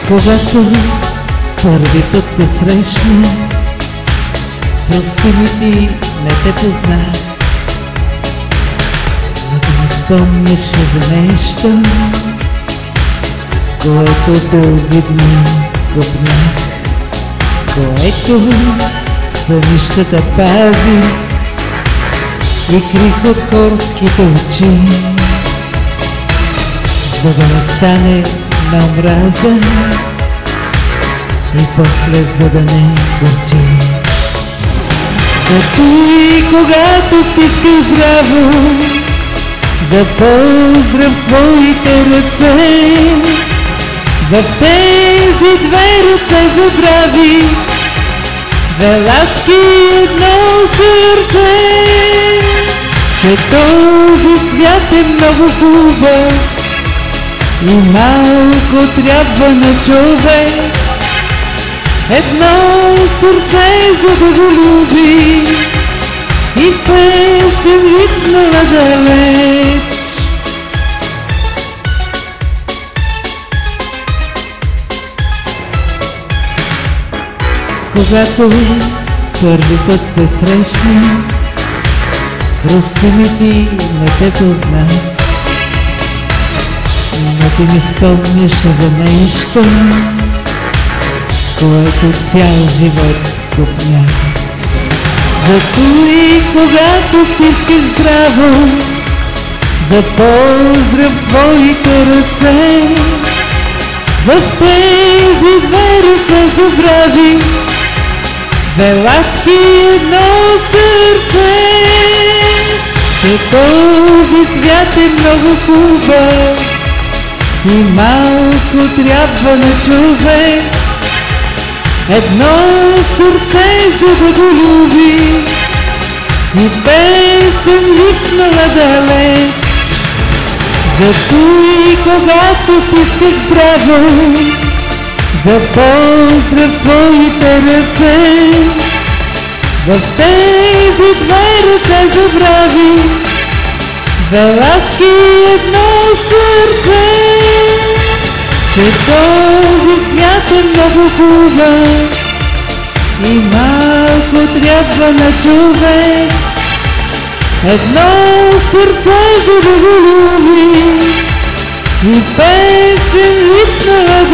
Когато първи път те срещна, прости ми, ти не те познах, но да ми спомняше за нещо, което дългидно копнах, което в сънищата пази и крих от хорските очи, за да не стане на омраза и после за да не горчи. Зато и когато стисках здраво за поздрав твоите ръце, в тези две ръце забрави две ласки и едно сърце, че този свят е много хубав и малко трябва на човек едно сърце, за да го люби и песен ритна надалеч. Когато първи път те срещна, прости ми, ти не те познах, но ти ми спомняше за нещо, което цял живот копнях. Зато и когато стисках здраво за поздрав твоите ръце, в тези две ръце забрави две ласки и едно сърце, че този свят е много хубав и малко трябва на човек едно сърце, за да го люби и песен ритна надалеч. Зато и когато стисках здраво за поздрав твоите ръце, в тези две ръце забрави две ласки и едно сърце, че този свят е много хубав и малко трябва на човек едно сърце, за да го люби и песен ритна